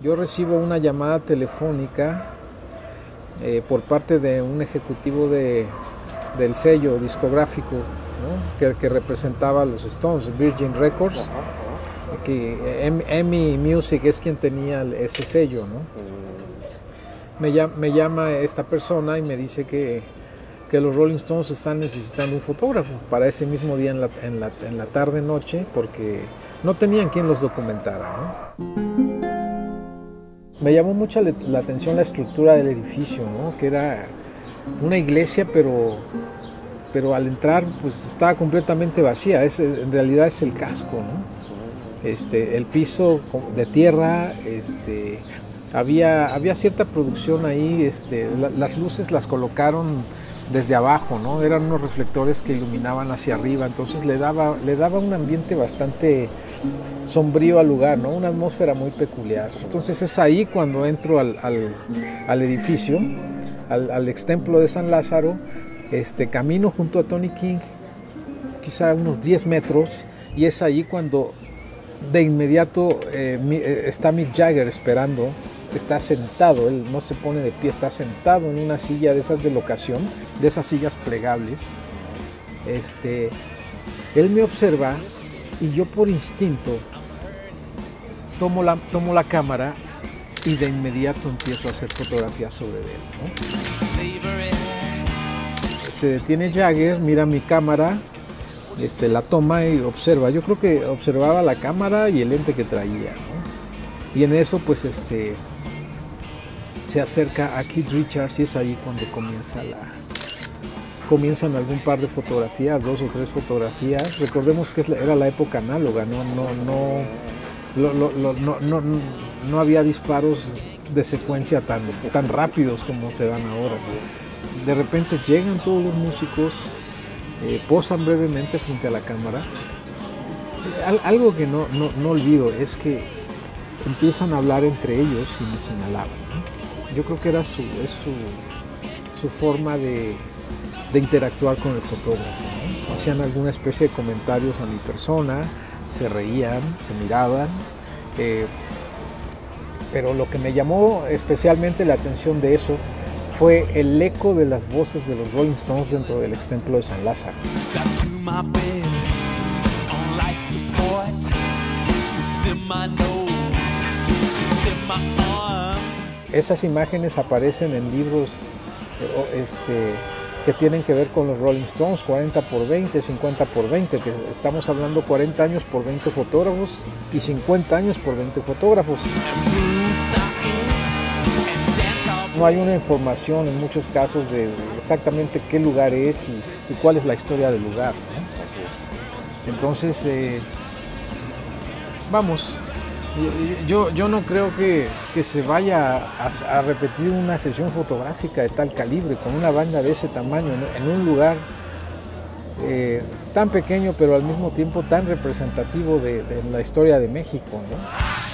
yo recibo una llamada telefónica por parte de un ejecutivo del sello discográfico, ¿no? que representaba a los Stones, Virgin Records, que EMI Music es quien tenía ese sello, ¿no? Me llama esta persona y me dice que los Rolling Stones están necesitando un fotógrafo para ese mismo día en la tarde-noche, porque no tenían quien los documentara, ¿no? Me llamó mucho la atención la estructura del edificio, ¿no? Que era una iglesia, pero al entrar pues estaba completamente vacía. En realidad es el casco, ¿no? El piso de tierra, había cierta producción ahí, las luces las colocaron desde abajo, ¿no? Eran unos reflectores que iluminaban hacia arriba, entonces le daba un ambiente bastante sombrío al lugar, ¿no? Una atmósfera muy peculiar. Entonces es ahí cuando entro al edificio, al ex templo de San Lázaro, camino junto a Tony King, quizá unos 10 metros, y es ahí cuando de inmediato está Mick Jagger esperando. Está sentado, él no se pone de pie, está sentado en una silla de esas de locación, de esas sillas plegables. Él me observa y yo por instinto tomo la cámara y de inmediato empiezo a hacer fotografías sobre él, ¿no? Se detiene Jagger, mira mi cámara, la toma y observa. Yo creo que observaba la cámara y el lente que traía, ¿no? Y en eso pues se acerca a Keith Richards y es ahí cuando comienzan algún par de fotografías, 2 o 3 fotografías. Recordemos que era la época análoga, no había disparos de secuencia tan rápidos como se dan ahora. De repente llegan todos los músicos, posan brevemente frente a la cámara. Algo que no olvido es que empiezan a hablar entre ellos y me señalaban, ¿no? Yo creo que era su forma de interactuar con el fotógrafo, ¿no? Hacían alguna especie de comentarios a mi persona, se reían, se miraban, pero lo que me llamó especialmente la atención de eso fue el eco de las voces de los Rolling Stones dentro del ex templo de San Lázaro. Esas imágenes aparecen en libros que tienen que ver con los Rolling Stones, 40 por 20, 50 por 20, que estamos hablando 40 años por 20 fotógrafos y 50 años por 20 fotógrafos. No hay una información en muchos casos de exactamente qué lugar es y cuál es la historia del lugar, ¿no? Así es. Entonces, vamos, yo no creo que se vaya a repetir una sesión fotográfica de tal calibre con una banda de ese tamaño en un lugar tan pequeño pero al mismo tiempo tan representativo de la historia de México, ¿no?